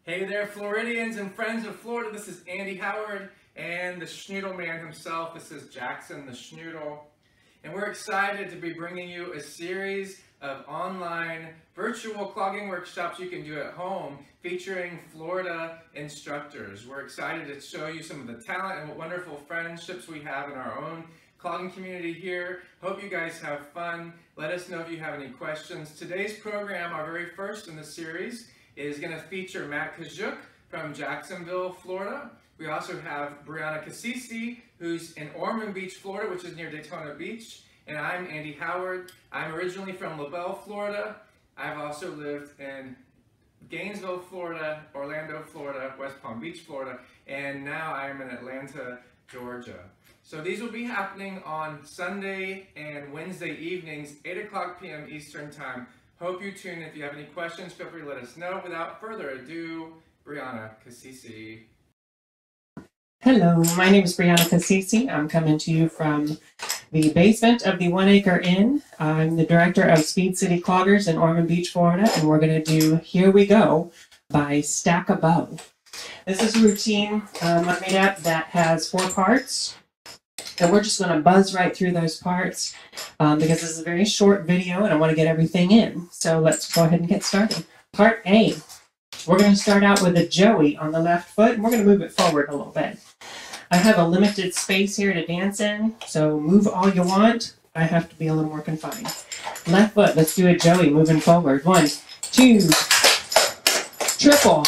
Hey there, Floridians and friends of Florida. This is Andy Howard and the Schnoodle Man himself. This is Jackson the Schnoodle. And we're excited to be bringing you a series of online virtual clogging workshops you can do at home featuring Florida instructors. We're excited to show you some of the talent and what wonderful friendships we have in our own clogging community here. Hope you guys have fun. Let us know if you have any questions. Today's program, our very first in the series, is going to feature Koziuk from Jacksonville, Florida. We also have Brianna Cassisi, who's in Ormond Beach, Florida, which is near Daytona Beach. And I'm Andy Howard. I'm originally from LaBelle, Florida. I've also lived in Gainesville, Florida, Orlando, Florida, West Palm Beach, Florida, and now I'm in Atlanta, Georgia. So these will be happening on Sunday and Wednesday evenings, 8 p.m. Eastern Time. Hope you tune in. If you have any questions, feel free to let us know. Without further ado, Brianna Cassisi. Hello, my name is Brianna Cassisi. I'm coming to you from the basement of the 1 Acre Inn. I'm the director of Speed City Cloggers in Ormond Beach, Florida, and we're going to do Here We Go by Stack a Bow. This is a routine I made up that has 4 parts. And we're just going to buzz right through those parts because this is a very short video and I want to get everything in. So let's go ahead and get started. Part A. We're going to start out with a joey on the left foot and we're going to move it forward a little bit. I have a limited space here to dance in, so move all you want. I have to be a little more confined. Left foot, let's do a joey moving forward. 1, 2, triple.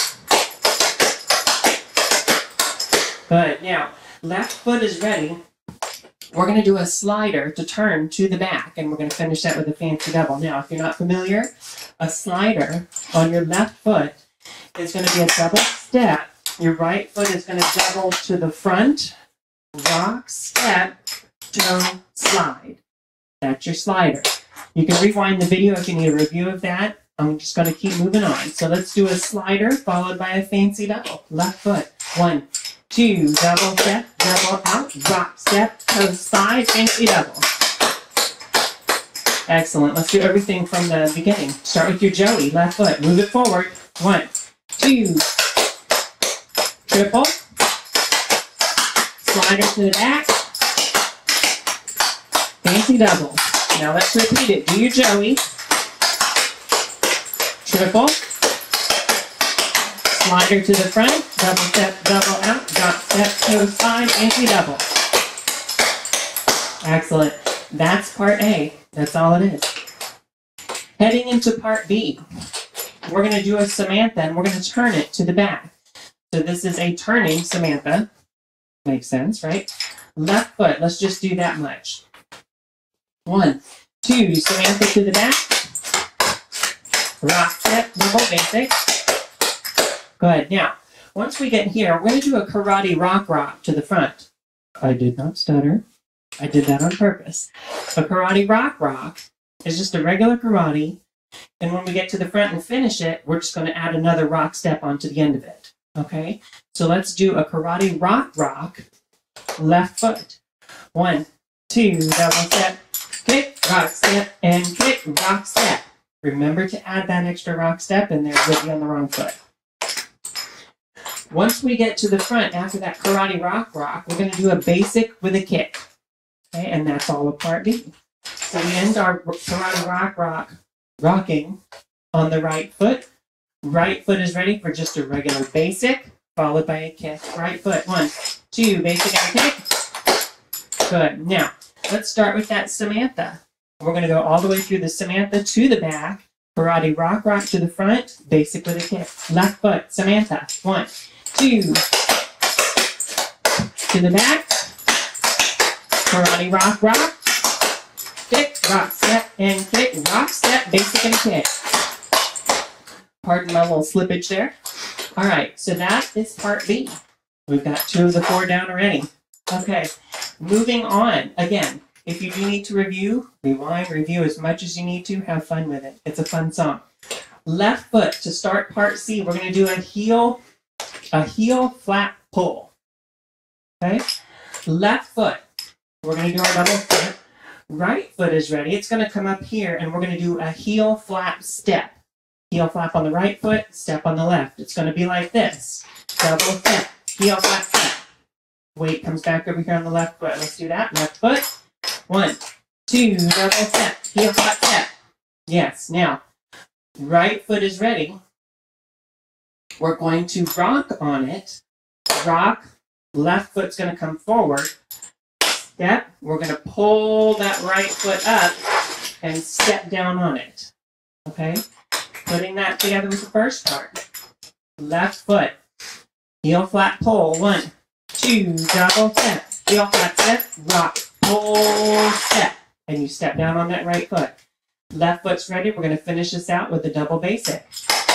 Good. Now, left foot is ready. We're going to do a slider to turn to the back, and we're going to finish that with a fancy double. Now, if you're not familiar, a slider on your left foot is going to be a double step. Your right foot is going to double to the front, rock, step, toe, slide. That's your slider. You can rewind the video if you need a review of that. I'm just going to keep moving on. So let's do a slider followed by a fancy double. Left foot. 1, 2, double step, double out, rock, step, toe, slide, fancy double. Excellent. Let's do everything from the beginning. Start with your joey, left foot. Move it forward. 1, 2, triple, slider to the back, fancy double. Now let's repeat it. Do your joey, triple, slider to the front, double step, double out, drop step, toe, slide, fancy double. Excellent. That's part A. That's all it is. Heading into part B, we're going to do a Samantha and we're going to turn it to the back. So this is a turning Samantha. Makes sense, right? Left foot, let's just do that much. 1, 2, Samantha to the back. Rock step, double basic. Good. Now, once we get here, we're going to do a karate rock to the front. I did not stutter. I did that on purpose. A karate rock is just a regular karate. And when we get to the front and finish it, we're just going to add another rock step onto the end of it. Okay, so let's do a karate rock, left foot. 1, 2, double step, kick, rock step, and kick, rock step. Remember to add that extra rock step in there with you on the wrong foot. Once we get to the front, after that karate rock, we're going to do a basic with a kick. Okay, and that's all of part B. So we end our karate rocking on the right foot. Right foot is ready for just a regular basic, followed by a kick. Right foot, 1, 2, basic and a kick. Good. Now, let's start with that Samantha. We're going to go all the way through the Samantha to the back. Karate rock to the front, basic with a kick. Left foot, Samantha, 1, 2, to the back. Karate rock, kick, rock step, and kick, rock step, basic and a kick. Pardon my little slippage there. All right, so that is part B. We've got 2 of the 4 down already. Okay, moving on. Again, if you do need to review, rewind, review as much as you need to. Have fun with it. It's a fun song. Left foot to start part C. We're going to do a heel flat pull. Okay, left foot. We're going to do our double step. Right foot is ready. It's going to come up here, and we're going to do a heel flat step. heel flap on the right foot, step on the left. It's going to be like this. Double step, heel flap, step. Weight comes back over here on the left foot. Let's do that. Left foot. 1, 2, double step, heel flap, step. Yes. Now, right foot is ready. We're going to rock on it. Rock. Left foot's going to come forward. Step. We're going to pull that right foot up and step down on it. Okay? Putting that together with the first part. Left foot. Heel flat pull. 1, 2, double step. Heel flat step. Rock. Pull. Step. And you step down on that right foot. Left foot's ready. We're going to finish this out with the double basic.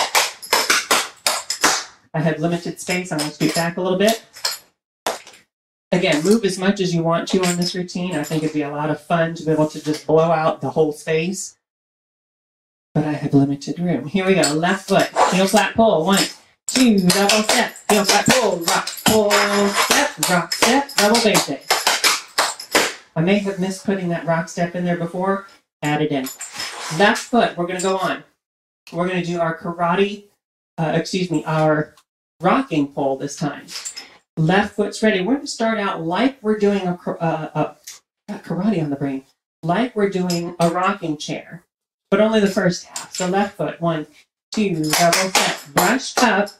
I have limited space. I'm going to scoot back a little bit. Again, move as much as you want to on this routine. I think it'd be a lot of fun to be able to just blow out the whole space. But I have limited room. Here we go. Left foot. Heel flat pull. 1, 2, double step. Heel flat pull. Rock. Pull. Step. Rock. Step. Double basic. I may have missed putting that rock step in there before. Add it in. Left foot. We're going to go on. We're going to do our karate, our rocking pull this time. Left foot's ready. We're going to start out like we're doing karate on the brain, like we're doing a rocking chair, but only the first half. So left foot, 1, 2, double step, brush up.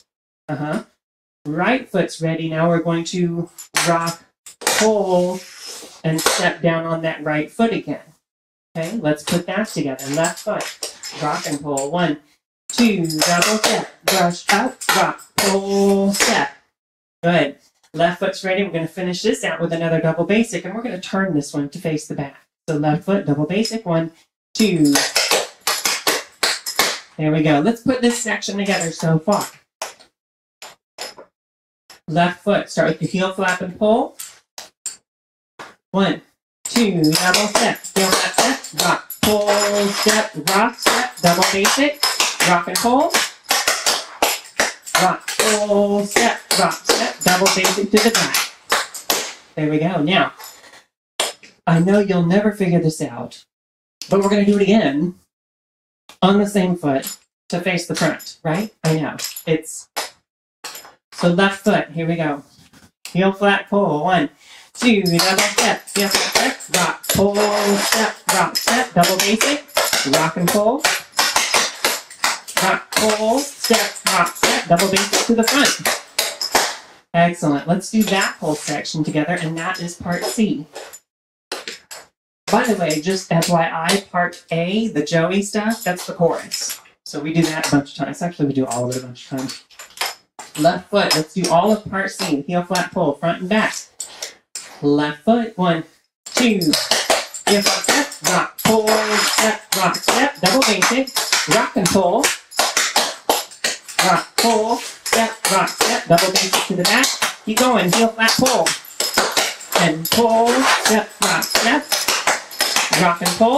Right foot's ready. Now we're going to rock, pull, and step down on that right foot again. Okay, let's put that together. Left foot, rock and pull. 1, 2, double step, brush up, rock, pull, step. Good. Left foot's ready. We're going to finish this out with another double basic, and we're going to turn this one to face the back. So left foot, double basic. 1, 2. There we go. Let's put this section together so far. Left foot. Start with the heel flap and pull. 1, 2, double step. Heel flap, step, rock, pull, step, rock, step, double basic, rock and pull. Rock, pull, step, rock, step, double basic to the back. There we go. Now, I know you'll never figure this out, but we're going to do it again on the same foot to face the front, right? I know. So left foot, here we go. Heel flat pull, 1, 2, double step, heel flat step, rock, pull, step, rock, step, double basic, rock and pull. Rock, pull, step, rock, step, double basic to the front. Excellent. Let's do that whole section together, and that is part C. By the way, just FYI, part A, the Joey stuff, that's the chorus. So we do that a bunch of times. Actually, we do all of it a bunch of times. Left foot. Let's do all of part C. Heel flat pull, front and back. Left foot. 1, 2. Heel flat step, rock, pull, step, rock, step, double basic, rock and pull. Rock, pull, step, rock, step, double basic to the back. Keep going, heel flat pull. And pull, step, rock, step. Rock and pull.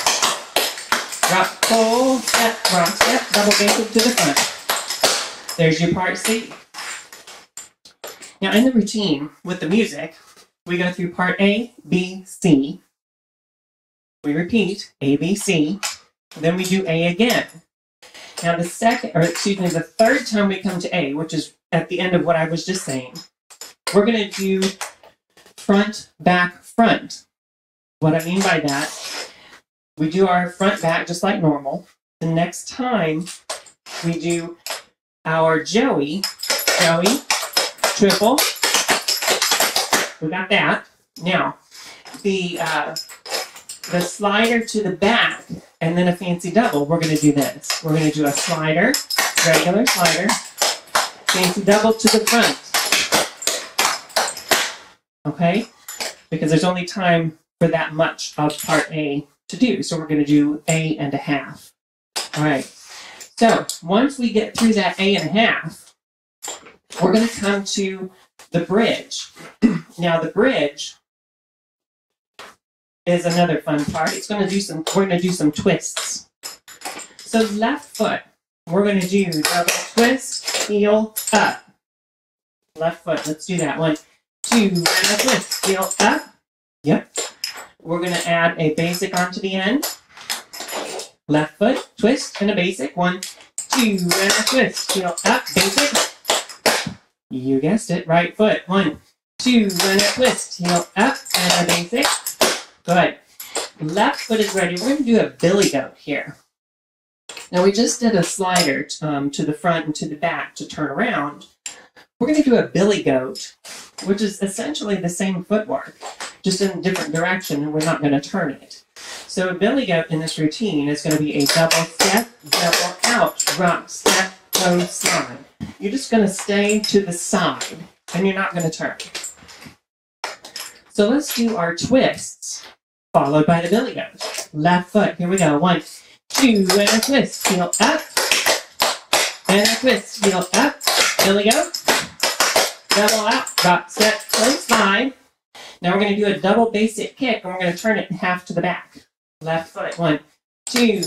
Rock, pull, step, rock, step, double basic to the front. There's your part C. Now in the routine, with the music, we go through part A, B, C. We repeat, A, B, C. Then we do A again. Now the third time we come to A, which is at the end of what I was just saying, we're going to do front, back, front. What I mean by that, we do our front, back just like normal. The next time we do our Joey, triple. We got that. Now, the slider to the back and then a fancy double, we're going to do this. We're going to do a slider, regular slider, fancy double to the front. Okay? Because there's only time for that much of part A to do. So we're going to do A and a half. All right. So once we get through that A and a half, we're going to come to the bridge. Now the bridge is another fun part. We're going to do some twists. So left foot, we're going to do double twist, heel up. Left foot, let's do that. 1, 2, double twist, heel up. Yep. We're going to add a basic onto the end. Left foot, twist, and a basic. 1, 2, and a twist. Heel up, basic. You guessed it, right foot. 1, 2, and a twist. Heel up, and a basic. Good. Left foot is ready. We're going to do a billy goat here. Now we just did a slider to the front and to the back to turn around. We're going to do a billy goat, which is essentially the same footwork, just in a different direction, and we're not going to turn it. So a billy goat in this routine is going to be a double step, double out, rock, step, toe, slide. You're just going to stay to the side, and you're not going to turn. So let's do our twists, followed by the billy goat. Left foot, here we go. 1, 2, and a twist. Heel up, and a twist. Heel up, billy goat. Double out, rock, step, toe, slide. Now we're going to do a double basic kick, and we're going to turn it in half to the back. Left foot, 1, 2.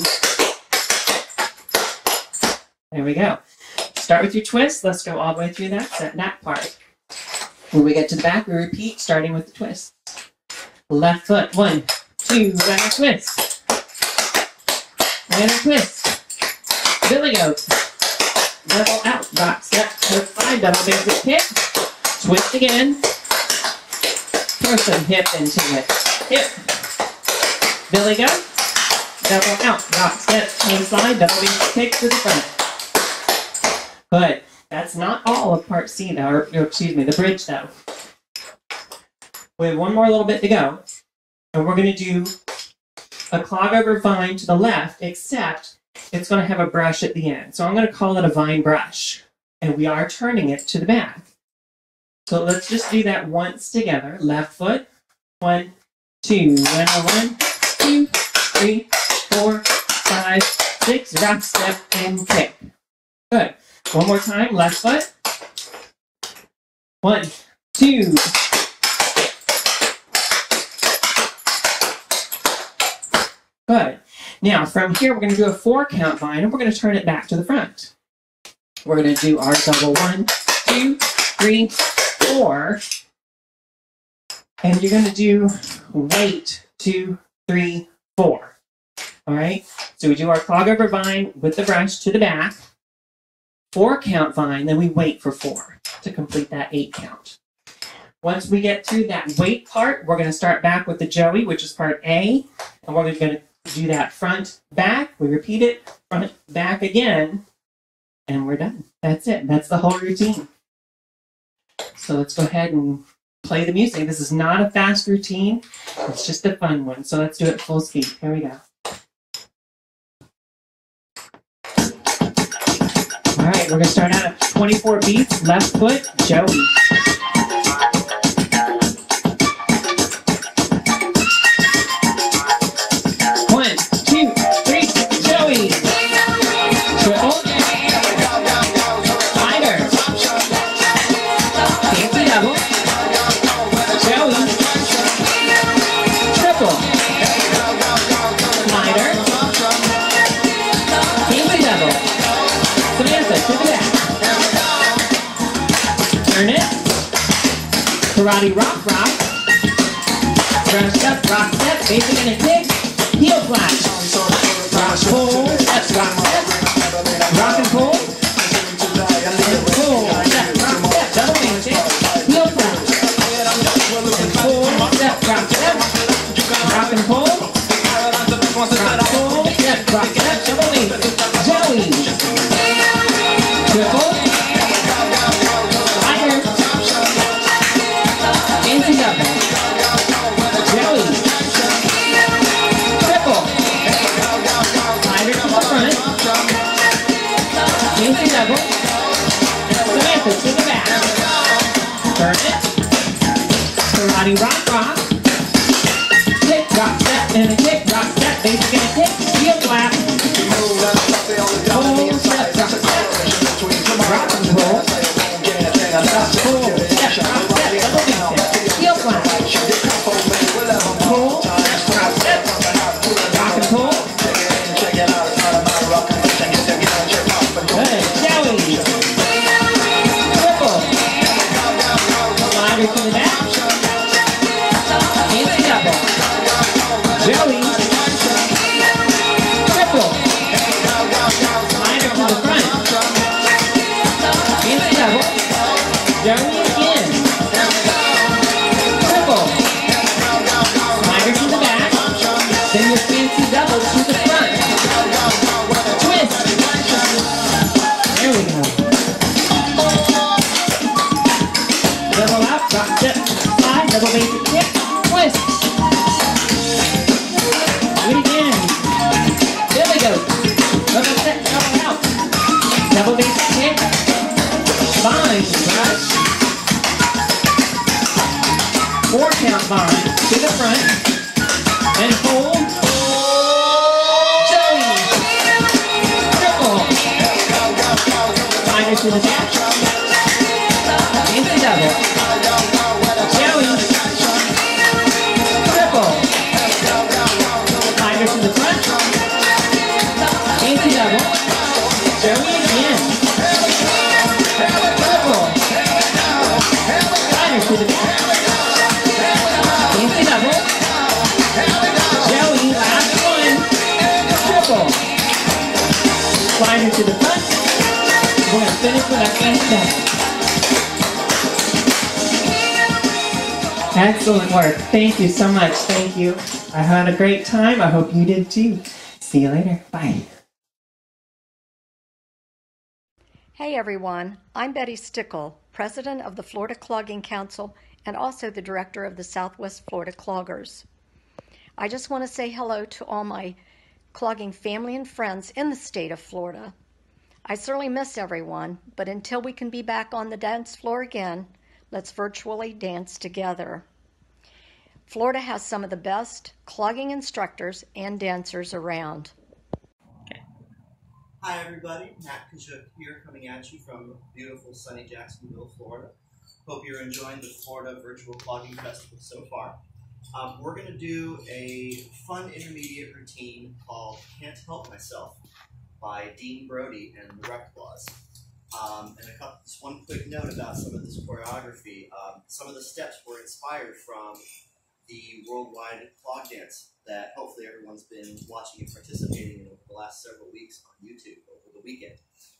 There we go. Start with your twist. Let's go all the way through that part. When we get to the back, we repeat, starting with the twist. Left foot, 1, 2, and a twist. And a twist. Billy goat. Double out, rock, step, toe, slide, double basic kick. Twist again. Throw some hip into it. Hip. Billy goat. Double out, rock, step, toe, slide, double basic kick to the front. Good. That's not all of part C though, or excuse me, the bridge though. We have one more little bit to go. And we're going to do a clog over vine to the left, except it's going to have a brush at the end. So I'm going to call it a vine brush. And we are turning it to the back. So let's just do that once together. Left foot. 1, 2, and a 1, 2, 3, 4, 5, 6. Rock, step, and kick. Good. One more time. Left foot. 1, 2. Good. Now, from here, we're going to do a 4-count vine, and we're going to turn it back to the front. We're going to do our double 1, 2, 3, 4. And you're going to do wait, 2, 3, 4. All right? So we do our clog over vine with the brush to the back. 4-count vine, then we wait for 4 to complete that 8-count. Once we get through that wait part, we're going to start back with the Joey, which is part A, and we're going to do that front, back. We repeat it, front, back again, and we're done. That's it. That's the whole routine. So let's go ahead and play the music. This is not a fast routine. It's just a fun one. So let's do it full speed. Here we go. All right, we're going to start out at 24 beats, left foot, Joey. Karate rock, rock step, basic and a kick, heel flash, rock pull, step, rock step, rock and pull, and pull, step, rock step, double basic, heel flash, and pull, step, rock step, rock and pull, step, rock step, double basic, Joey, triple, double. Joey. Triple. Slider to the front. Fancy double. Samantha to the back. Turn it. Karate rock. Kick, rock, step, and a kick, rock, step, basic and a kick, heel flap. Pull, step, rock, step. Rock and roll. Pull, step, rock, step, double basic. Heel flap. Pull, rock step, rock and pull. Good, Joey. Triple. Slider to the back. Fancy double. Joey. Then your fancy double to the front. Twist. There we go. Double out, drop step, slide, double basic kick, twist. Do it again. There we go. Double step, double out. Double basic kick. Bind, brush. 4 count bind to the front. And hold. Joey. Triple. Binder to the back. Into double. Joey. Triple. Binder to the front. Into double. Joey again. Triple. Binder to the back. Into double. Joey, last one. Triple. Binder to the front. We're going to finish with our fancy double. Excellent work. Thank you so much. Thank you. I had a great time. I hope you did too. See you later. Bye. Hey everyone, I'm Betty Stickle, President of the Florida Clogging Council and also the Director of the Southwest Florida Cloggers. I just want to say hello to all my clogging family and friends in the state of Florida. I certainly miss everyone, but until we can be back on the dance floor again, let's virtually dance together. Florida has some of the best clogging instructors and dancers around. Hi everybody, Matt Koziuk here coming at you from beautiful sunny Jacksonville, Florida. Hope you're enjoying the Florida Virtual Clogging Festival so far. We're going to do a fun intermediate routine called Can't Help Myself by Dean Brody and the Racket. Just one quick note about some of this choreography. Some of the steps were inspired from the worldwide clog dance that hopefully everyone's been watching and participating in over the last several weeks on YouTube over the weekend.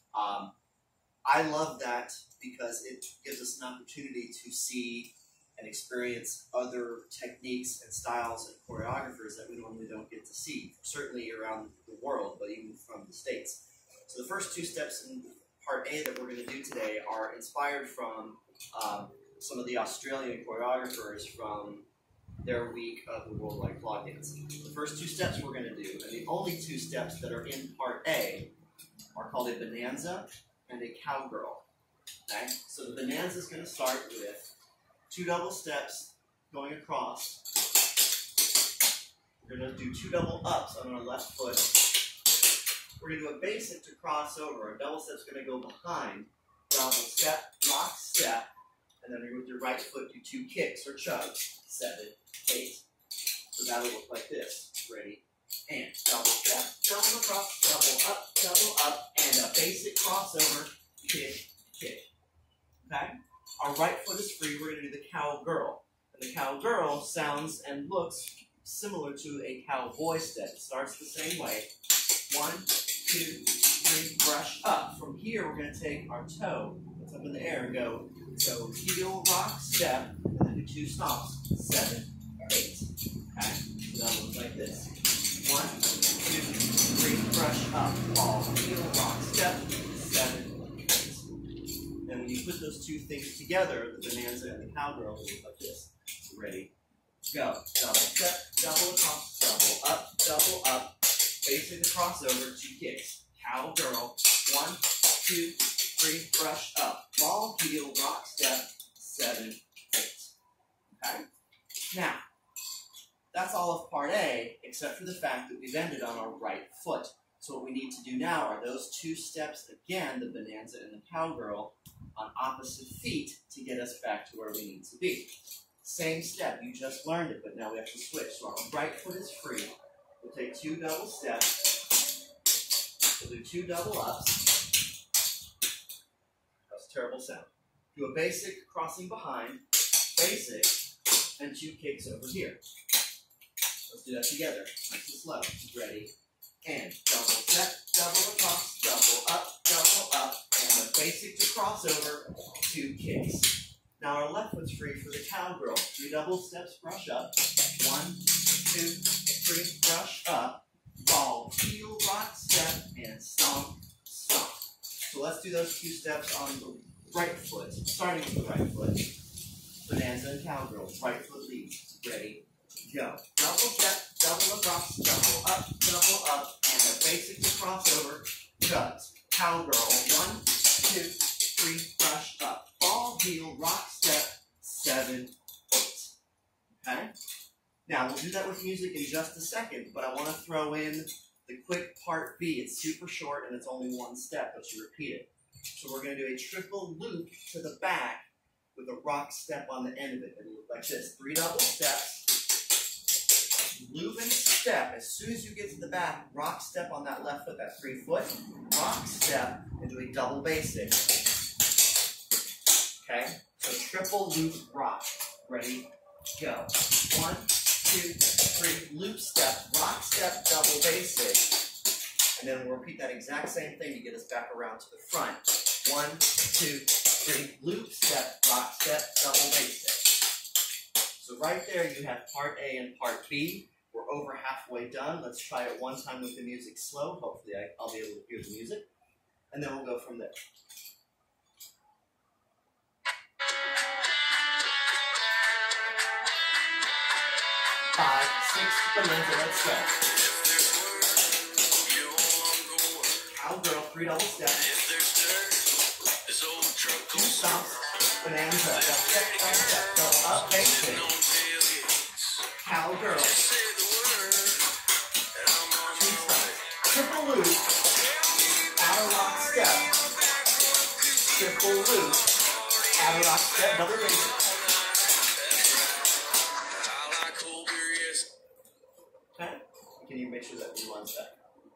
I love that because it gives us an opportunity to see and experience other techniques and styles and choreographers that we normally don't get to see, certainly around the world, but even from the States. So the first 2 steps in Part A that we're going to do today are inspired from some of the Australian choreographers from their week of the worldwide clog dance. The first 2 steps we're going to do, and the only 2 steps that are in Part A, are called a bonanza and a cowgirl. Okay? So the bonanza is going to start with 2 double steps going across. We're going to do 2 double ups on our left foot. We're going to do a basic to cross over. Our double step's going to go behind, double step, lock step, and then with your right foot do 2 kicks or chugs, 7, 8. So that'll look like this. Ready? And double step, double across, double up, and a basic crossover, kick, kick. Okay? Our right foot is free. We're going to do the cowgirl. And the cowgirl sounds and looks similar to a cowboy step. It starts the same way. 1, 2, 3, brush up. From here, we're going to take our toe, it's up in the air, and go so heel, rock, step, and then do 2 stomps. 7, 8. Okay? So that looks like this. 1, 2, 3, brush up, fall, heel, rock, step, 7, 8. And when you put those 2 things together, the bonanza and the cowgirl will look like this. Ready? Go. Double step, double across, double up, basic crossover, 2 kicks. Cowgirl, 1, 2, 3, brush up, ball, heel, rock, step, 7, 8. Okay? Now, that's all of Part A, except for the fact that we've ended on our right foot. So what we need to do now are those 2 steps again, the bonanza and the cowgirl, on opposite feet to get us back to where we need to be. Same step, you just learned it, but now we have to switch. So our right foot is free. We'll take 2 double steps. We'll do 2 double ups. That's a terrible sound. Do a basic crossing behind, basic, and 2 kicks over here. Let's do that together. Nice and slow. Ready? And double step, double across, double up, and a basic to cross over, 2 kicks. Now our left foot's free for the cowgirl. 3 double steps, brush up. 1, 2, 3, brush let's do those 2 steps on the right foot, starting with the right foot. Bonanza and cowgirl, right foot lead. Ready, go. Double step, double across, double up, and the basic to crossover, cuts. Cowgirl, 1, 2, 3, brush up. Ball, heel, rock, step, 7, 8. Okay? Now, we'll do that with music in just a second, but I want to throw in the quick part B. It's super short and it's only 1 step, but you repeat it. So we're going to do a triple loop to the back with a rock step on the end of it. It'll look like this. 3 double steps. Loop and step. As soon as you get to the back, rock step on that left foot, that 3 foot. Rock step into a double basic. Okay? So triple loop rock. Ready? Go. 1, 2, 3, loop step, rock step, double basic. And then we'll repeat that exact same thing to get us back around to the front. 1, 2, 3, loop step, rock step, double basic. So right there you have part A and part B. We're over halfway done. Let's try it one time with the music slow. Hopefully I'll be able to hear the music. And then we'll go from there. 5, 6, bonanza, let's go. Cowgirl, 3 double steps. 2 stomps, bonanza, step, double up, basic. Cowgirl. 2 stomps. Triple loop, add a rock step. Triple loop, add a rock step, double basic. Okay? Can you make sure that we 1 step?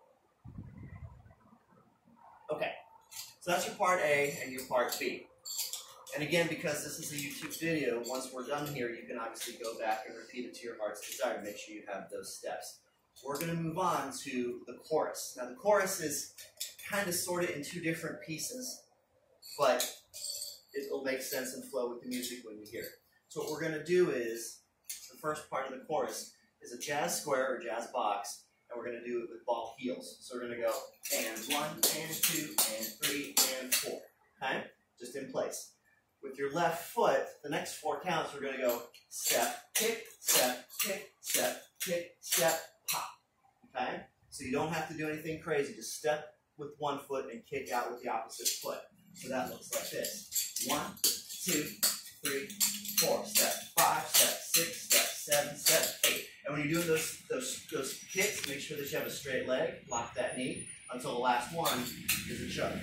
Okay. So that's your part A and your part B. And again, because this is a YouTube video, once we're done here, you can obviously go back and repeat it to your heart's desire to make sure you have those steps. We're going to move on to the chorus. Now, the chorus is kind of sorted in 2 different pieces, but it'll make sense and flow with the music when you hear it. So what we're going to do is, the first part of the chorus is a jazz square or jazz box, and we're going to do it with ball heels. So we're going to go and 1, and 2, and 3, and 4. Okay? Just in place. With your left foot, the next 4 counts, we're going to go step, kick, step, kick, step, kick, step, pop. Okay? So you don't have to do anything crazy. Just step with one foot and kick out with the opposite foot. So that looks like this. 1, 2, 3, 4. Step 5, step 6, step 7, step 8. And when you're doing those kicks, make sure that you have a straight leg. Lock that knee until the last one is a chug.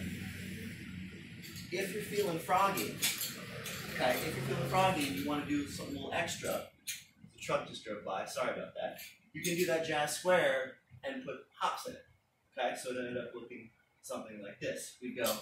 If you're feeling froggy, okay, if you're feeling froggy and you want to do something a little extra, the truck just drove by, sorry about that. You can do that jazz square and put hops in it. Okay, so it ended up looking something like this. We go 1,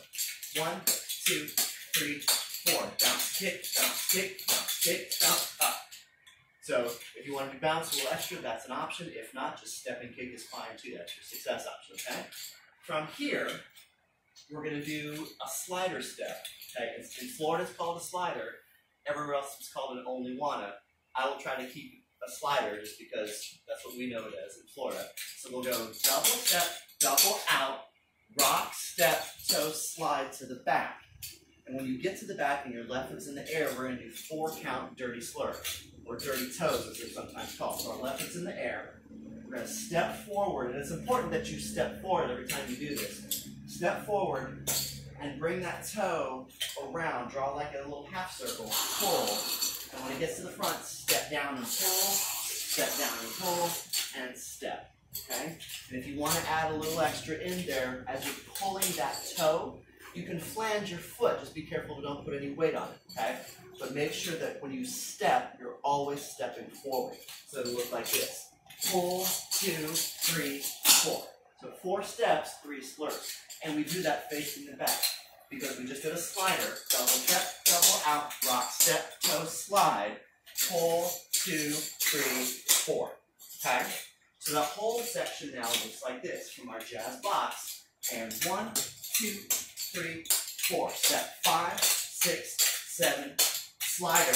2, 3, 4. Bounce, kick, bounce, kick, bounce, kick, bounce, up. So if you want to bounce a little extra, that's an option. If not, just step and kick is fine too. That's your success option, okay? From here, we're going to do a slider step. Okay? In Florida, it's called a slider. Everywhere else, it's called an only wanna. I will try to keep a slider just because that's what we know it as in Florida. So we'll go double step, double out, rock, step, toe, slide to the back. And when you get to the back and your left foot's in the air, we're going to do 4 count dirty slurs, or dirty toes as they're sometimes called. So our left foot's in the air. We're going to step forward, and it's important that you step forward every time you do this. Step forward and bring that toe around. Draw like a little half circle. Pull. And when it gets to the front, step down and pull, step down and pull, and step. Okay? And if you want to add a little extra in there, as you're pulling that toe, you can flange your foot. Just be careful to don't put any weight on it, okay? But make sure that when you step, you're always stepping forward. So it'll look like this. Pull, 2, 3, 4. So 4 steps, 3 slurs. And we do that facing the back because we just did a slider. Double step, double out, rock, step, toe, slide. Pull, 2, 3, 4. Okay? So the whole section now looks like this from our jazz box. And 1, 2, 3, 4. Step 5, 6, 7. Slider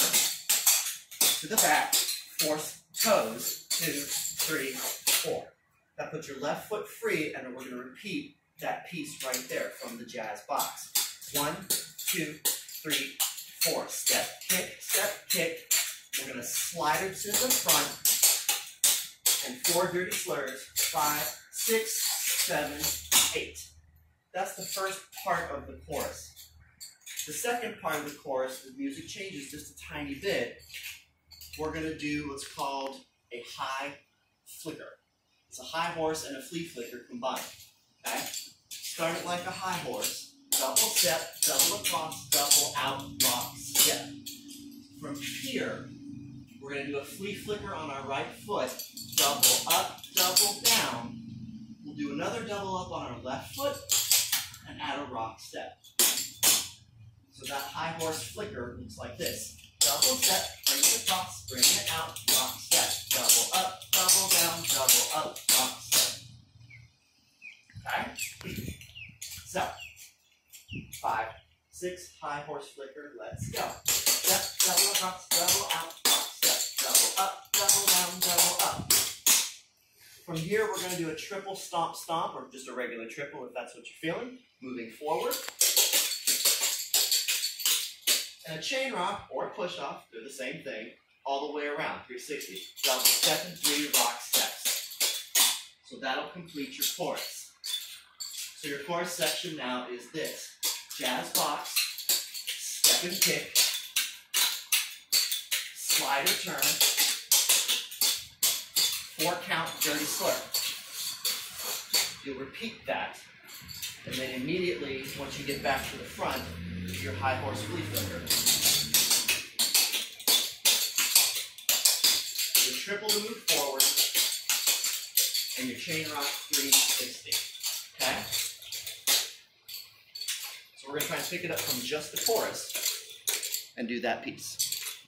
to the back. 4 toes. 2, 3, 4. That puts your left foot free, and then we're going to repeat that piece right there from the jazz box. 1, 2, 3, 4. Step, kick. We're going to slide her to the front. And 4 dirty slurs. 5, 6, 7, 8. That's the first part of the chorus. The second part of the chorus, the music changes just a tiny bit. We're going to do what's called a high flicker. It's a high horse and a flea flicker combined. Okay? Start it like a high horse. Double step, double across, double out, rock, step. From here, we're going to do a flea flicker on our right foot. Double up, double down. We'll do another double up on our left foot and add a rock step. So that high horse flicker looks like this. Double step, bring it across, bring it out, rock step. Double up, double down, double up, rock step. Okay? So, 5, 6, high horse flicker, let's go. Step, double across, double out, rock step. Double up, double down, double up. From here, we're going to do a triple stomp stomp, or just a regular triple if that's what you're feeling. Moving forward. And a chain rock or push off, do the same thing, all the way around, 360. Double step and 3 rock steps. So that'll complete your chorus. So your chorus section now is this. Jazz box, step and kick, slide or turn, 4 count dirty slur. You'll repeat that, and then immediately, once you get back to the front, your high horse flea flicker. Your triple to move forward, and your chain rock 360. Okay? So we're going to try and pick it up from just the chorus and do that piece.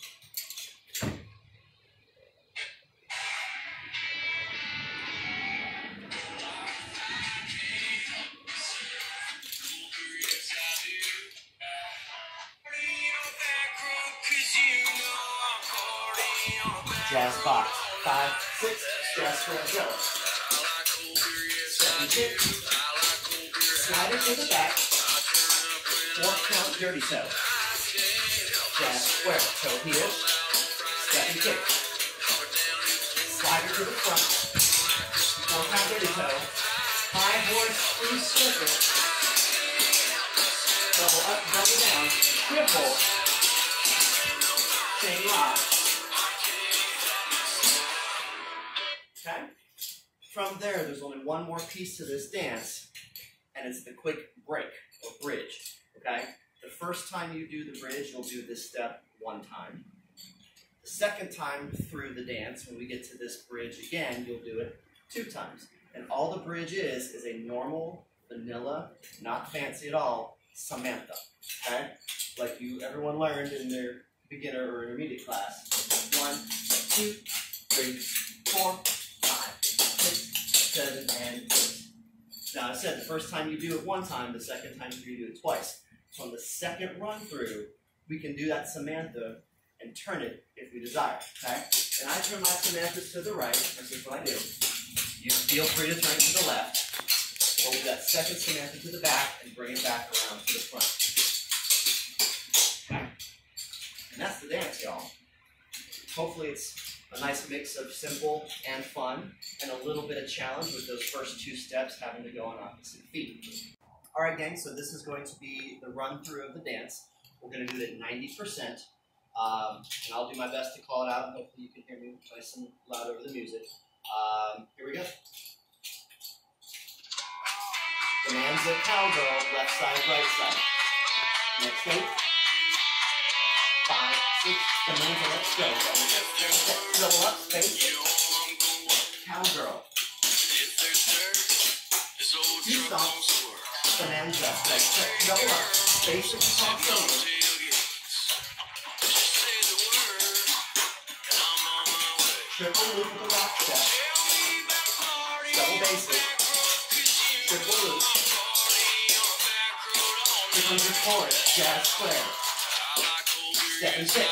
Jazz box. 5, 6, jazz square, go. Step and kick. Slide it to the back. 4 count dirty toe. Jazz square, toe heel. Step and kick. Slide it to the front. 4 count dirty toe. High horse, flea flicker. Double up, double down. Triple. Chain rock. Okay? From there's only one more piece to this dance, and it's the quick break, or bridge. Okay? The first time you do the bridge, you'll do this step 1 time. The second time through the dance, when we get to this bridge again, you'll do it 2 times. And all the bridge is a normal, vanilla, not fancy at all, Samantha. Okay? Like everyone learned in their beginner or intermediate class. 1, 2, 3, 4, 5, 6, 7, and 8. Now I said the first time you do it 1 time, the second time you do it twice. So on the second run through, we can do that Samantha and turn it if we desire. Okay? And I turn my Samanthas to the right. This is what I do. You feel free to turn to the left. Hold that second Samantha to the back and bring it back around to the front. Okay? And that's the dance, y'all. Hopefully it's a nice mix of simple and fun, and a little bit of challenge with those first 2 steps having to go on opposite feet. Alright gang, so this is going to be the run through of the dance. We're going to do it at 90%, and I'll do my best to call it out, and hopefully you can hear me nice and loud over the music. Here we go. Bonanza cowgirl, left side, right side. Next 8. 5, 6, bonanza, let's go. Double up, space. Cowgirl. 2 stomps. Bonanza, double up, space at the top shoulder. Triple loop with the rock step. Double basic. Triple loop. Here comes your chorus, jazz square. Step and kick.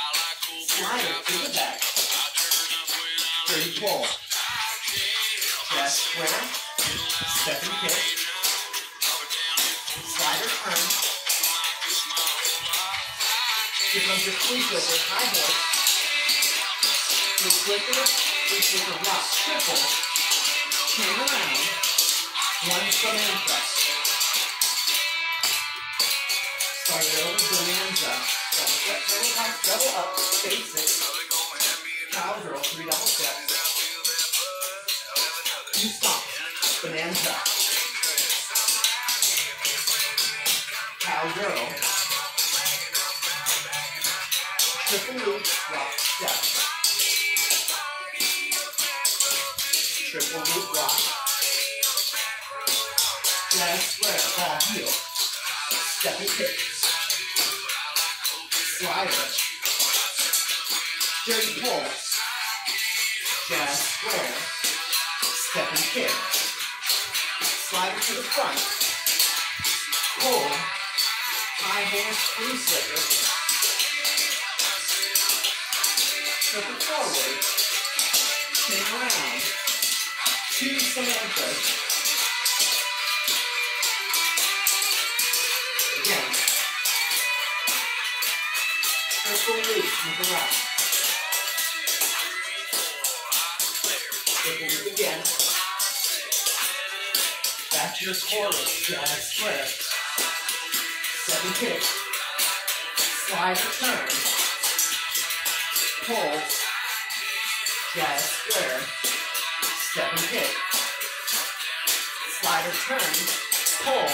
Slide it to the back. 30 pull. Chest square. Step and kick. Slider turn. Here comes your flea flicker. High horse. Flea flicker rock. Triple. Turn around. One bonanza. Start it over, bonanza. Double step, double pump, double up, basic. Cowgirl, 3 double steps. 2 stomps, bonanza. Cowgirl. Triple loop, rock step. Triple loop, rock. Jazz square, ball heel. Step and kick. Slider. Dirty pull. Jazz square. Step and kick. Slider to the front. Pull. High hand screw slicker. Flip it forward. Spin around. 2 Samanthas. Again. Triple loop with the right. Triple loop again. Back to your chorus. Jazz square. 7 kick. Slide or turn. Pull. Jazz square. Step and kick. Slide or turn. Pull.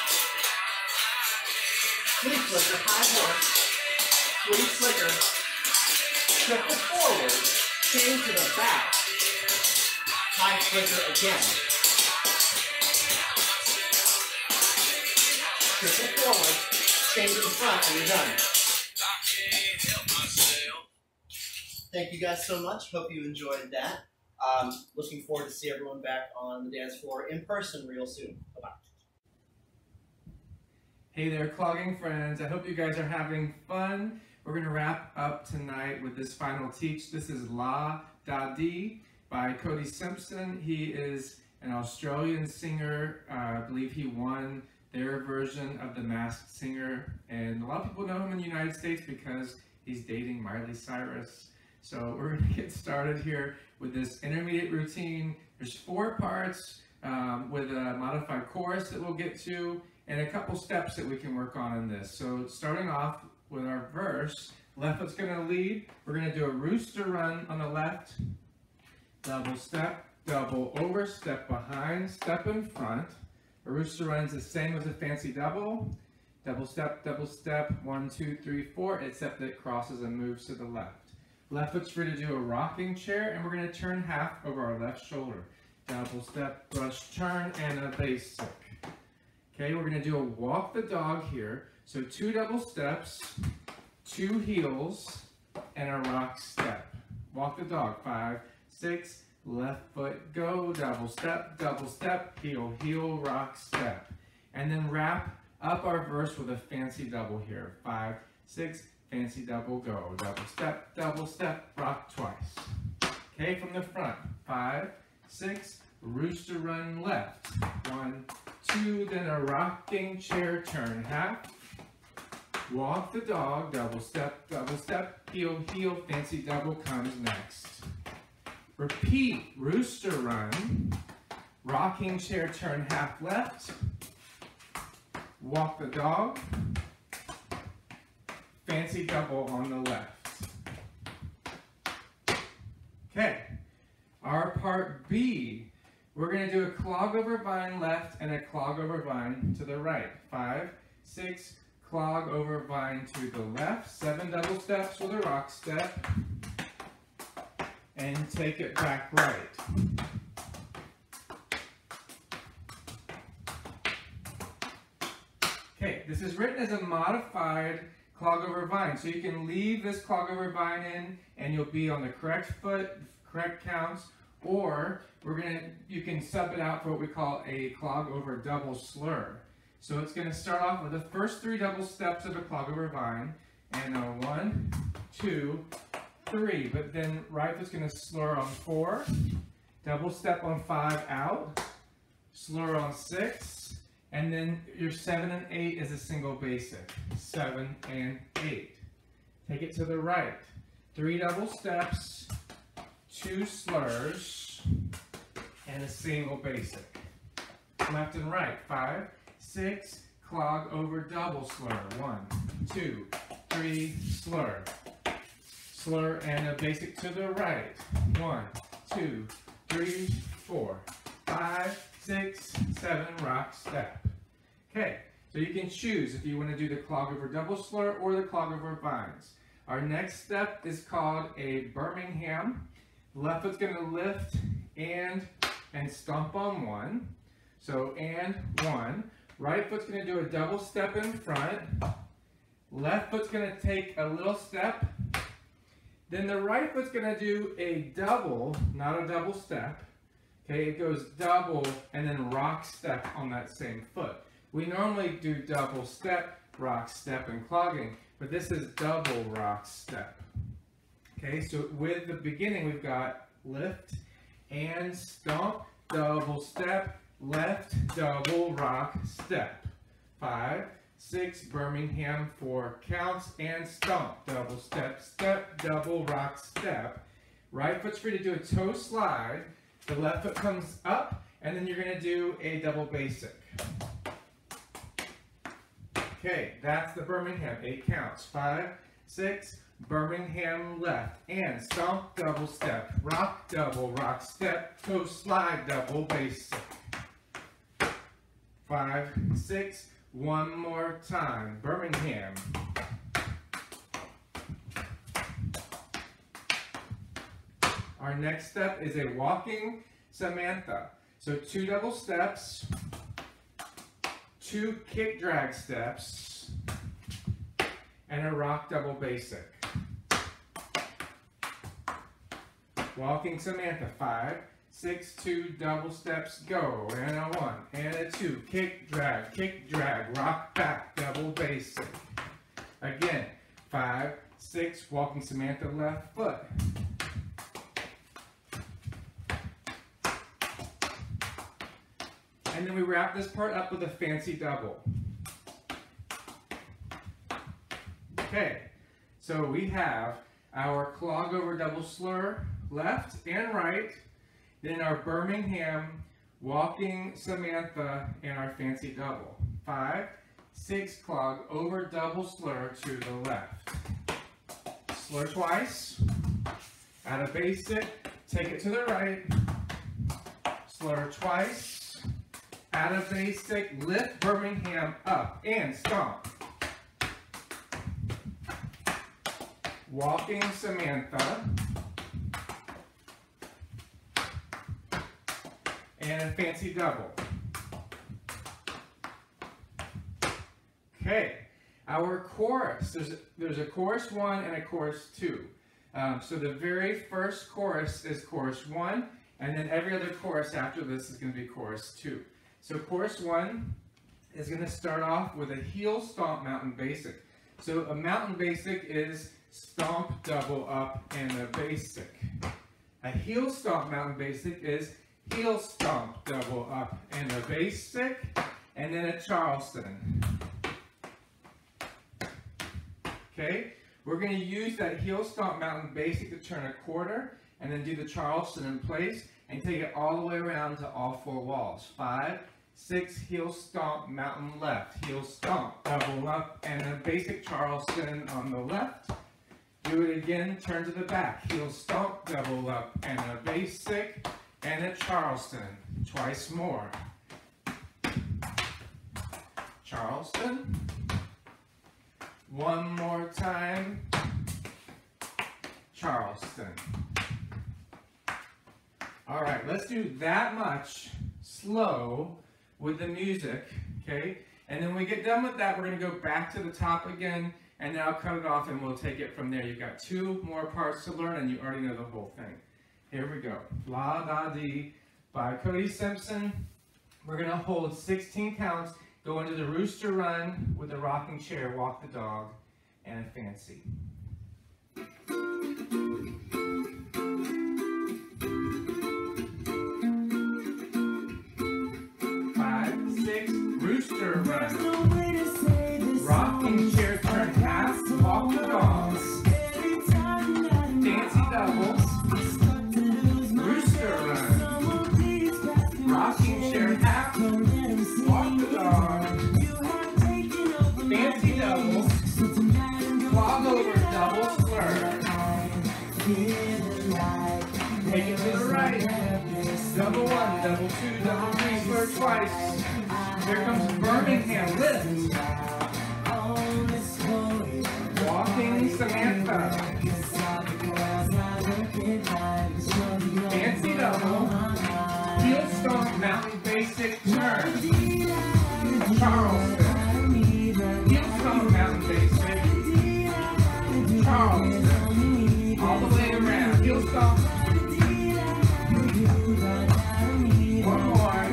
Flea flicker, high horse. Flea flicker. Triple forward. Chain to the back. High flicker again. Triple forward. Chain to the front and you're done. Thank you guys so much. Hope you enjoyed that. Looking forward to see everyone back on the dance floor in person real soon. Bye-bye. Hey there, clogging friends. I hope you guys are having fun. We're going to wrap up tonight with this final teach. This is La Da Dee by Cody Simpson. He is an Australian singer. I believe he won their version of The Masked Singer. And a lot of people know him in the United States because he's dating Miley Cyrus. So we're going to get started here with this intermediate routine. There's 4 parts with a modified chorus that we'll get to, and a couple steps that we can work on in this. So starting off with our verse, left foot's going to lead. We're going to do a rooster run on the left, double step, double over, step behind, step in front. A rooster run is the same as a fancy double. Double step, 1, 2, 3, 4, except that it crosses and moves to the left. Left foot's free to do a rocking chair, and we're going to turn half over our left shoulder. Double step, brush, turn, and a basic. Okay, we're going to do a walk the dog here. So 2 double steps, 2 heels, and a rock step. Walk the dog, 5, 6, left foot, go, double step, heel, heel, rock, step. And then wrap up our verse with a fancy double here. 5, 6, fancy double, go, double step, rock twice. Okay, from the front, 5, 6, rooster run left. 1, 2, then a rocking chair, turn half. Walk the dog, double step, heel, heel, fancy double comes next. Repeat, rooster run, rocking chair, turn half left. Walk the dog, fancy double on the left. Okay, our part B. We're going to do a clog over vine left and a clog over vine to the right. 5, 6, clog over vine to the left. 7 double steps with a rock step. And take it back right. Okay, this is written as a modified clog over vine. So you can leave this clog over vine in and you'll be on the correct foot, correct counts, or you can sub it out for what we call a clog over double slur. So it's going to start off with the first 3 double steps of a clog over vine, and a 1, 2, 3. But then right foot's going to slur on 4, double step on 5 out, slur on 6, and then your 7 and 8 is a single basic. 7 and 8. Take it to the right. 3 double steps, 2 slurs, and a single basic. Left and right. 5, 6, clog over double slur. 1, 2, 3, slur. Slur and a basic to the right. 1, 2, 3, 4, 5, 6, 7, rock step. Okay, so you can choose if you want to do the clog over double slur or the clog over vines. Our next step is called a Birmingham. Left foot's going to lift and stomp on 1. So, and 1. Right foot's going to do a double step in front. Left foot's going to take a little step. Then the right foot's going to do a double, not a double step. Okay, it goes double and then rock step on that same foot. We normally do double step, rock step, and clogging, but this is double rock step. Okay, so with the beginning we've got lift and stomp, double step, left, double rock step. 5, 6, Birmingham, 4 counts, and stomp, double step, step, double rock step. Right foot's free to do a toe slide. The left foot comes up, and then you're going to do a double basic. Okay, that's the Birmingham, 8 counts. 5, 6, Birmingham left, and stomp, double step, rock, double rock step, toe slide, double basic. 5, 6, one more time, Birmingham. Our next step is a walking Samantha. So 2 double steps, 2 kick drag steps, and a rock double basic. Walking Samantha. 5, 6, 2 double steps, go, and a 1, and a 2, kick, drag, rock back, double basic. Again, 5, 6, walking Samantha left foot. And then we wrap this part up with a fancy double. Okay, so we have our clog over double slur, left and right, then our Birmingham, walking Samantha, and our fancy double. 5, 6, clog over double slur to the left. Slur twice, add a basic, take it to the right, slur twice, add a basic, lift Birmingham up, and stomp. Walking Samantha, and a fancy double. Okay, our chorus. There's a chorus 1 and a chorus 2. So the very first chorus is chorus 1, and then every other chorus after this is going to be chorus 2. So chorus 1 is going to start off with a heel stomp mountain basic. So a mountain basic is stomp, double up, and a basic. A heel stomp mountain basic is heel stomp, double up, and a basic, and then a Charleston. Okay, we're going to use that heel stomp mountain basic to turn a quarter, and then do the Charleston in place, and take it all the way around to all 4 walls. 5, 6, heel stomp, mountain left, heel stomp, double up, and a basic Charleston on the left. Do it again, turn to the back, heel stomp, double up, and a basic, and a Charleston, twice more. Charleston. One more time. Charleston. All right, let's do that much slow with the music, okay? And then when we get done with that, we're going to go back to the top again, and then I'll cut it off and we'll take it from there. You've got 2 more parts to learn, and you already know the whole thing. Here we go. La Da Dee by Cody Simpson. We're going to hold 16 counts, go into the rooster run with the rocking chair, walk the dog, and a fancy. double one, double two, double three, flirt twice. Here comes Birmingham, lift. Walking Samantha. Fancy double. Heel stomp, mountain basic turn. Charleston. Heel stomp, mountain basic. Charleston. All the way around. Heel stomp. One more.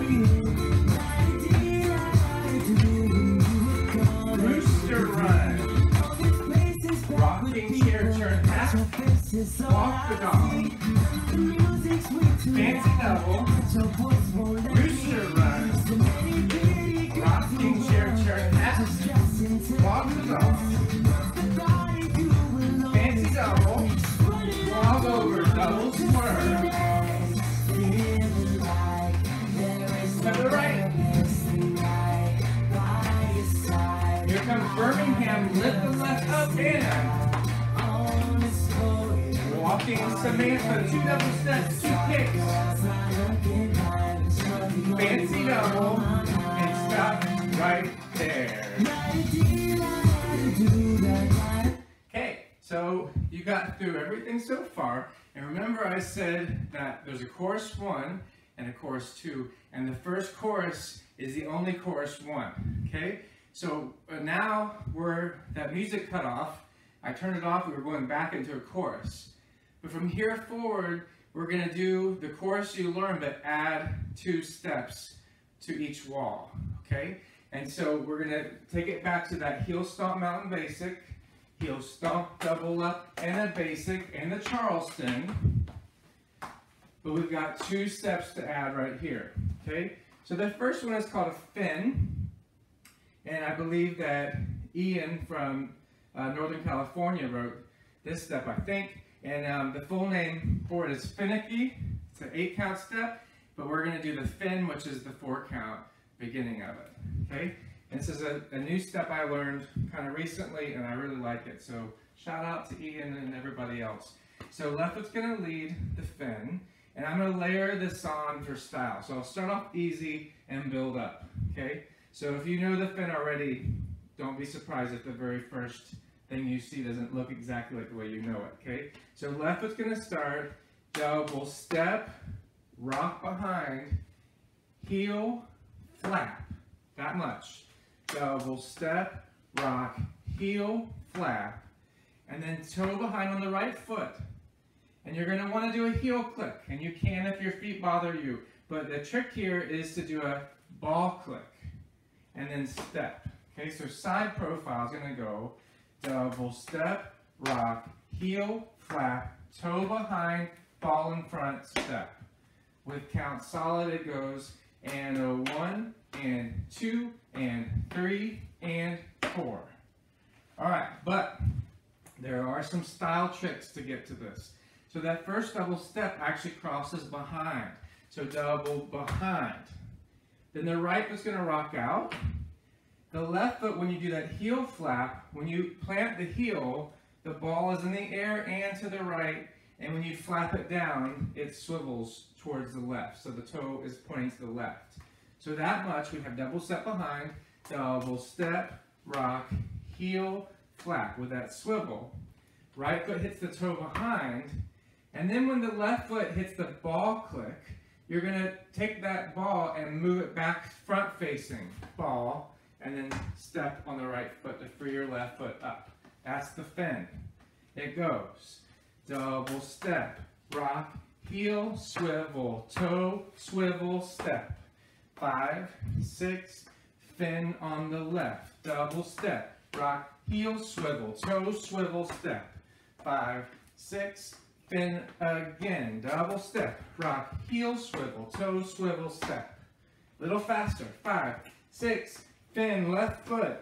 Rooster run. Rocking chair turn half. Walk the dog. Fancy double. Rooster run. Rocking chair turn half. Walk the dog. Fancy double. Log over double swerve. To the right. Here comes Birmingham. Lift the left up and walking Samantha. Two double steps, two kicks. Fancy double. And stop right there. Okay, so you got through everything so far. And remember I said that there's a chorus 1 and a chorus 2. And the first chorus is the only chorus 1. Okay? So now that music cut off. I turned it off. We were going back into a chorus. But from here forward, we're going to do the chorus you learned, but add 2 steps to each wall. Okay? And so we're going to take it back to that heel stomp mountain basic, heel stomp double up, and a basic, and the Charleston. But we've got 2 steps to add right here. Okay? So the first one is called a fin. And I believe that Ian from Northern California wrote this step, I think. And the full name for it is finicky. It's an 8-count step, but we're going to do the fin, which is the 4-count beginning of it. Okay? And this is a new step I learned kind of recently, and I really like it. So shout out to Ian and everybody else. So left foot's going to lead the fin, and I'm going to layer this on for style. So I'll start off easy and build up. Okay? So if you know the fin already, don't be surprised if the very first thing you see doesn't look exactly like the way you know it, okay? So left foot's going to start, double step, rock behind, heel, flap, that much. Double step, rock, heel, flap, and then toe behind on the right foot. And you're going to want to do a heel click, and you can if your feet bother you. But the trick here is to do a ball click, and then step. Okay, so side profile is going to go double step, rock, heel, flap, toe behind, ball in front, step. With count solid, it goes and a 1, and 2, and 3, and 4. All right, but there are some style tricks to get to this. So that first double step actually crosses behind. So double behind. Then the right foot's going to rock out. The left foot, when you do that heel flap, when you plant the heel, the ball is in the air and to the right, and when you flap it down, it swivels towards the left. So the toe is pointing to the left. So that much, we have double step behind, double step, rock, heel, flap with that swivel. Right foot hits the toe behind, and then when the left foot hits the ball click, you're going to take that ball and move it back front facing, ball, and then step on the right foot to free your left foot up. That's the fin. It goes double step, rock, heel, swivel, toe, swivel, step. 5, 6, fin on the left, double step, rock, heel, swivel, toe, swivel, step. 5, 6, fin again, double step, rock, heel, swivel, toe, swivel, step. Little faster. 5, 6, fin, left foot.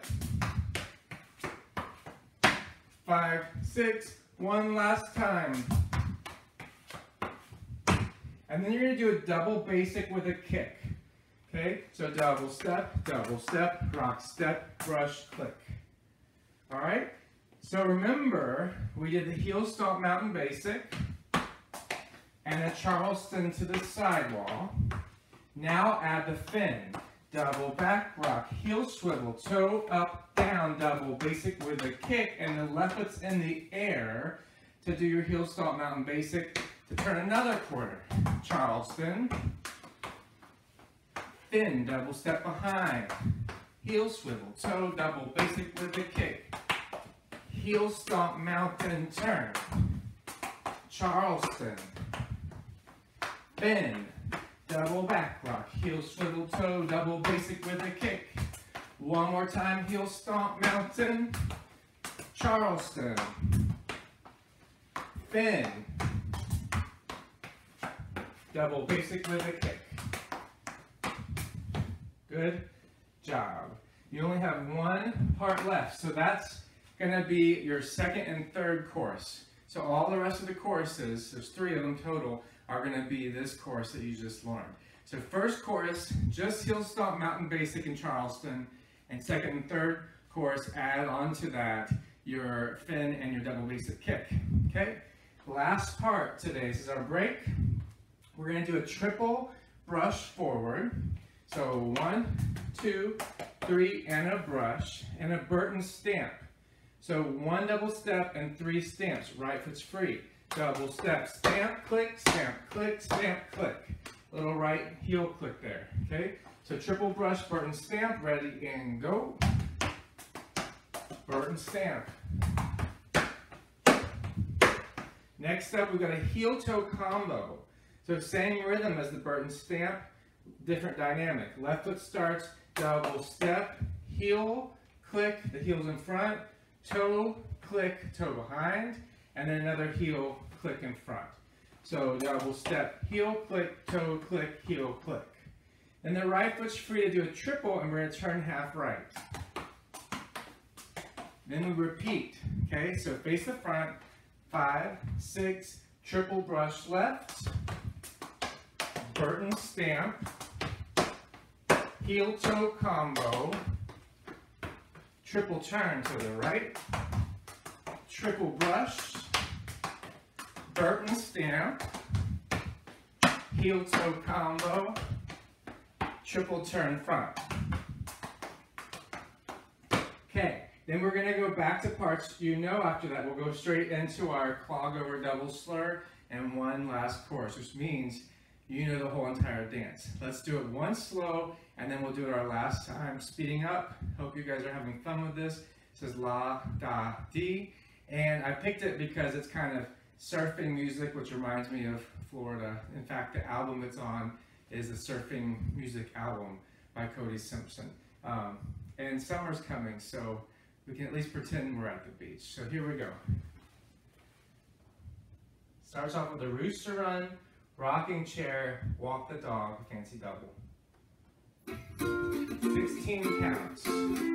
5, 6, one last time. And then you're going to do a double basic with a kick. Okay, so double step, rock, step, brush, click. All right, so remember, we did the heel stomp mountain basic, and a Charleston to the sidewall. Now add the fin. Double back rock, heel swivel, toe up, down, double basic with a kick, and the left foot's in the air to do your heel stomp mountain basic to turn another quarter. Charleston, fin, double step behind, heel swivel, toe, double basic with a kick, heel stomp mountain turn. Charleston, fin, double back rock, heel swivel toe, double basic with a kick. One more time, heel stomp mountain. Charleston. Fin. Double basic with a kick. Good job. You only have one part left, so that's going to be your second and third course. So all the rest of the courses, there's 3 of them total, are going to be this course that you just learned. So first course, just heel stomp mountain basic in Charleston, and second and third course, add on to that your fin and your double basic kick. Okay, last part today, this is our break. We're going to do a triple brush forward. So 1, 2, 3, and a brush, and a Burton stamp. So 1 double step and 3 stamps, right foot's free. Double step, stamp, click, stamp, click. Little right heel click there, okay? So triple brush, Burton stamp, ready and go. Burton stamp. Next up, we've got a heel toe combo. So same rhythm as the Burton stamp, different dynamic. Left foot starts, double step, heel, click, the heel's in front, toe, click, toe behind, and then another heel, click in front. So double step, heel, click, toe, click, heel, click. Then the right foot's free to do a triple, and we're going to turn half right. Then we repeat, okay? So face the front, 5, 6, triple brush left, Burton stamp, heel toe combo, triple turn to the right, triple brush, Burton stamp, heel toe combo, triple turn front. Okay, then we're going to go back to parts you know after that. We'll go straight into our clog over double slur and one last course, which means you know the whole entire dance. Let's do it one slow, and then we'll do it our last time, speeding up. Hope you guys are having fun with this. It says la, da, di, and I picked it because it's kind of surfing music, which reminds me of Florida. In fact, the album it's on is the surfing music album by Cody Simpson. And summer's coming, so we can at least pretend we're at the beach. So here we go. Starts off with a rooster run, rocking chair, walk the dog, fancy double. 16 counts.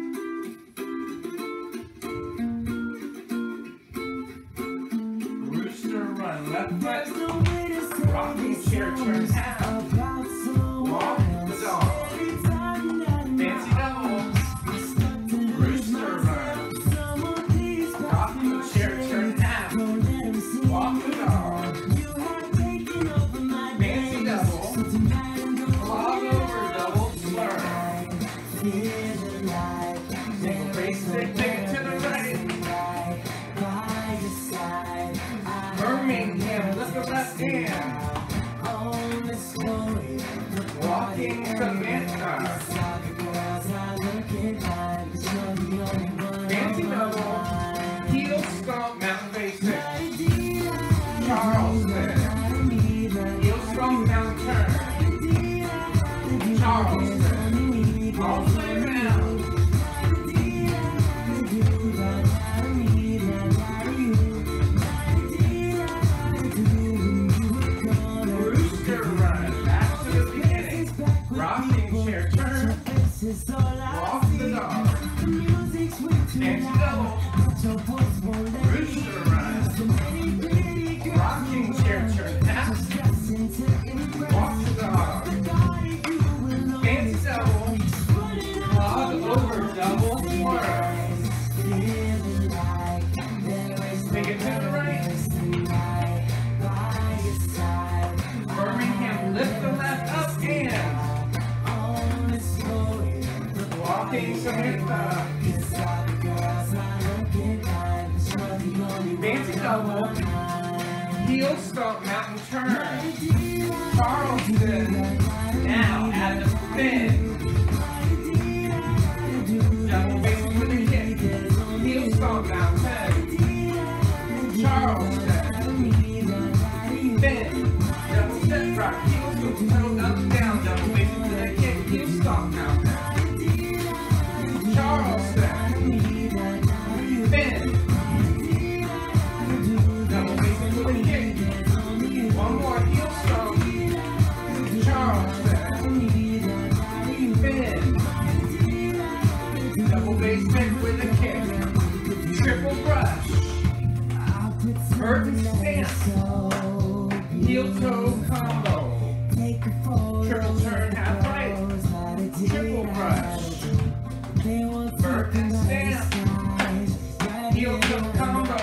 Rooster run, left foot, rocking chair, turn half, walk the dog, fancy double. Rooster run, rocking chair, turn half, walk the dog, fancy double, clog over double slur, single basic, take it to the right, Birmingham, let's go left hand, walking Samantha, fancy double, heel stomp mountain basic, Charleston, heel stomp mountain turn, Charleston, all the way around, rooster run, back to the beginning, rocking chair turn, walk the dog, fancy double, rooster run, rocking chair turn half, walk the dog, fancy double, clog over double slur, take it to the right, Samantha. Fancy double. Heel stomp, mountain turn. Charleston. Now add the spin. Double basic with a kick. Heel stomp, mountain. Charleston. Spin. Double step rock. Heel scoop, toe up, down. Double basic with a kick. Heel stomp, mountain. Charleston. Spin. Double basic with a kick. One more heel stomp. Charleston. Spin. Double basic with a kick. Triple brush. Burton stamp. Heel toe combo. Triple turn half right. Triple brush. Burton stamp. Heel toe combo.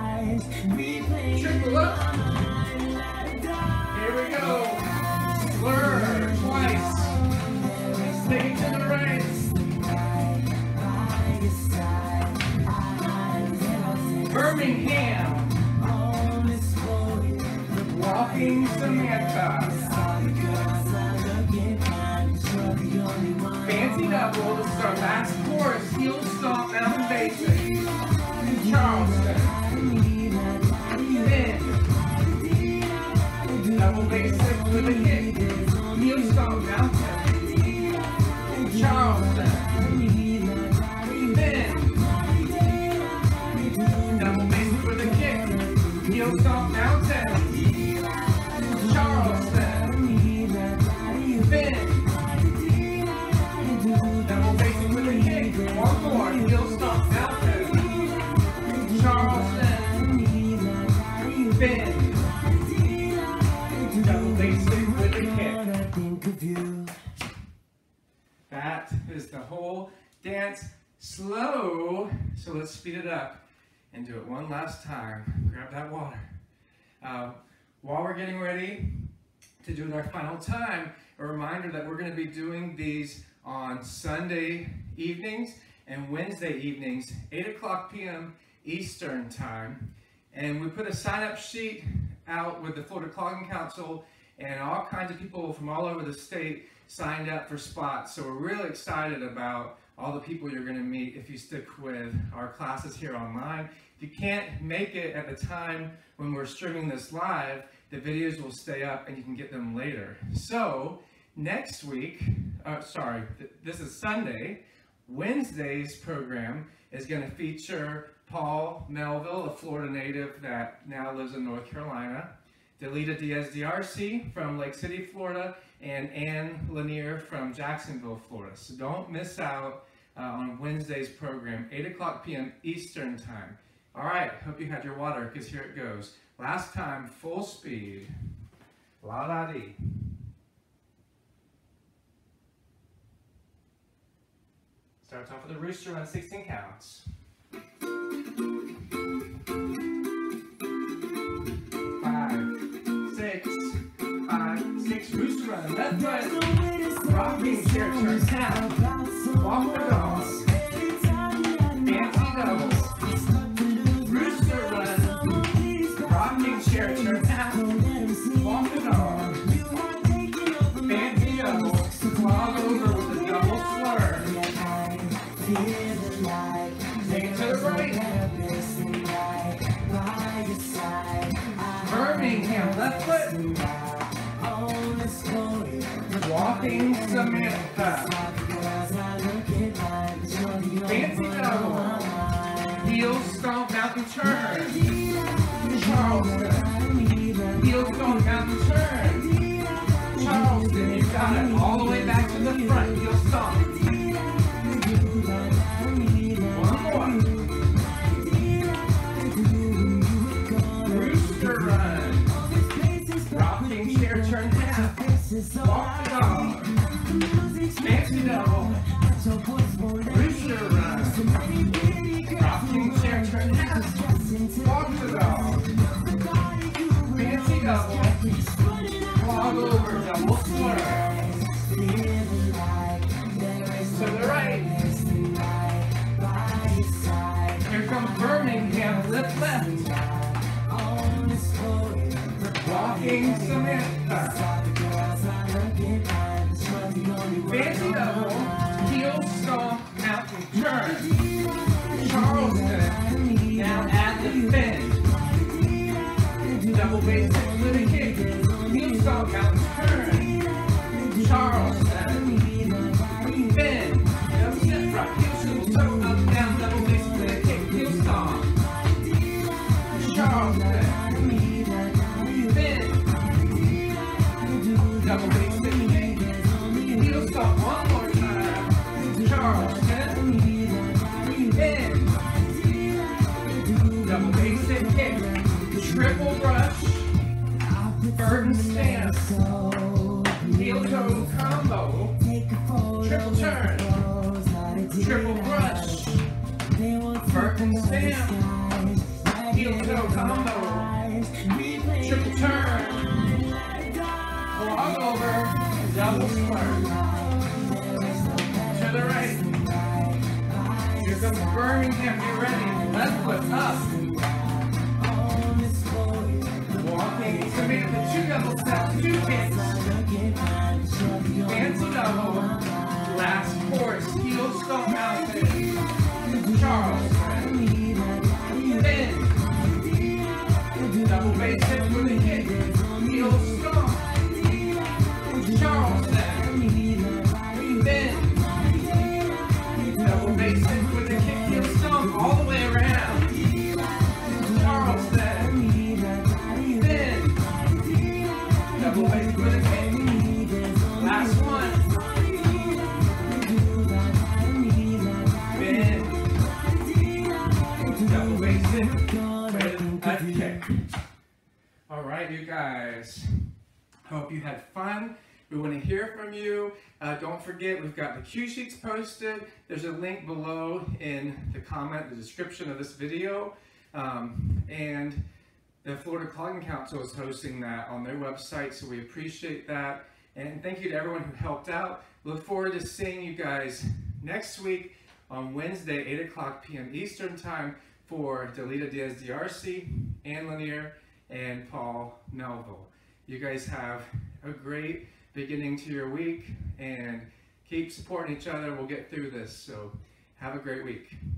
Triple up. Here we go. Slur twice. Take it to the right. Birmingham. Walking Samantha. Fancy double to start last course. Heel stomp, mountain basic. Charleston. Spin. Double basic with a kick. Heel stomp, mountain. Charleston. Spin. Double basic with a kick. Heel stomp, mountain. Charleston. Spin. Double basic with a kick. One more. Heel stomp, mountain. Charleston. Spin. Double basic with a kick. That is the whole dance slow. So let's speed it up and do it one last time. Grab that water. While we're getting ready to do our final time, a reminder that we're going to be doing these on Sunday evenings and Wednesday evenings, 8 o'clock p.m. Eastern time. And we put a sign-up sheet out with the Florida Clogging Council, and all kinds of people from all over the state signed up for spots. So we're really excited about all the people you're going to meet if you stick with our classes here online. If you can't make it at the time when we're streaming this live, the videos will stay up and you can get them later. So next week, this is Sunday. Wednesday's program is going to feature Paul Melville, a Florida native that now lives in North Carolina, Delita Diaz-DRC from Lake City, Florida, and Ann Lanier from Jacksonville, Florida. So don't miss out on Wednesday's program, 8 o'clock p.m. Eastern time. All right, hope you had your water, because here it goes. Last time, full speed. La-da-dee. Starts off with a rooster on 16 counts. 5, 6, 5, 6, rooster run, left foot, rocking chair turn half, walk the dog, fancy double, rooster run, rocking chair turn half, walk the dog, fancy double, clog over with a double slur, take it to the right, Birmingham, left foot, walking Samantha, fancy double, heel stomp mountain turn, Charleston, heel stomp mountain turn, Charleston, you got it, all the way back to the front, heel stomp, one more, rooster run, rocking chair turn half, walk the dog, fancy double, rooster run, rocking chair turn half, walk the dog, fancy double, log over, double slur, to the right, combo, triple turn, triple brush, Burton stamp, heel toe combo, triple turn, clog over, double squirt, to the right. Here comes Birmingham, get ready, left foot up. Walking, submit the 2 double steps, 2 kicks. Fancy double. Last horse, heel stomp mounted. Charles. Bend. Double base hip with a kick. Heel stomp. Charles. Bend. Double base hip with a kick, heel stomp all the way around. Charles. Double base with a kick. Last one. Bend. Double base hip with a kick. All right, you guys. Hope you had fun. We want to hear from you. Don't forget, we've got the cue sheets posted. There's a link below in the description of this video. And the Florida Clogging Council is hosting that on their website, so we appreciate that. And thank you to everyone who helped out. Look forward to seeing you guys next week on Wednesday, 8 p.m. Eastern Time for Delita Diaz DRC, Ann Lanier, and Paul Melville. You guys have a great beginning to your week, and keep supporting each other. We'll get through this, so have a great week.